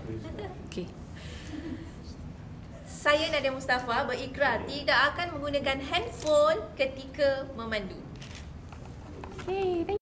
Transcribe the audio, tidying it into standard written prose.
Okey. Saya Nadia Mustafa berikrar tidak akan menggunakan handphone ketika memandu. Okey.